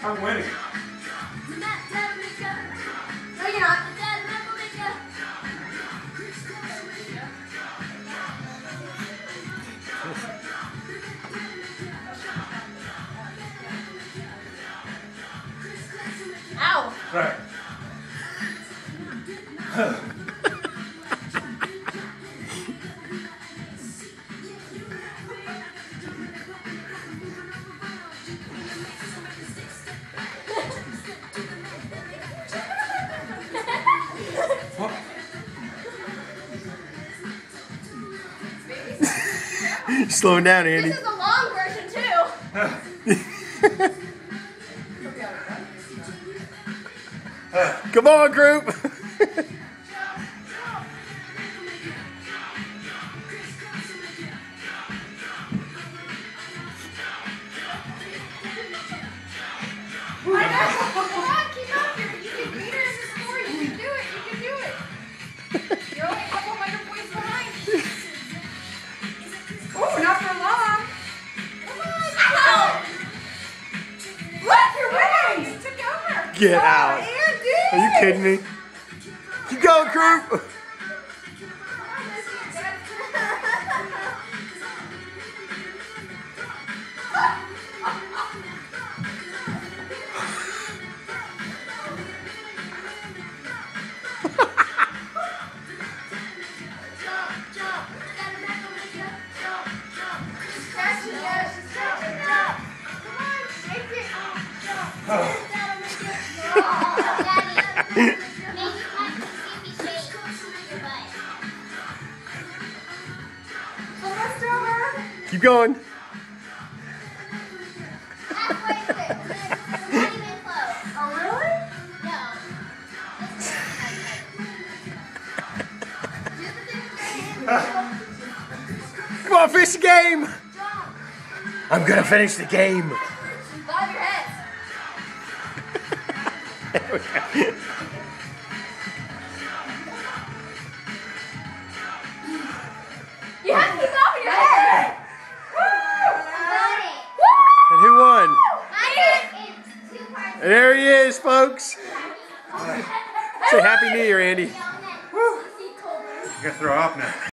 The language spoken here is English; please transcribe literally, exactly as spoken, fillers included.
I'm winning. No, you're not. Ow! Right. Slowing down, Andy. This is the long version too. Come on, group. I know. Come on, keep up here. You can beat her in the score. You can do it. You can do it. You're only a couple hundred points behind. Ooh, not for long. Come on. Ow! Look, you're winning. You took over. Get oh, out. Andy. Are you kidding me? Keep going, group. Keep going. Oh, really? Come on, finish the game. I'm gonna finish the game. Bob your head. You have to keep bobbing your head. And who won? Woo! And there he is, folks. Say Happy New Year, Andy. I gotta throw off now.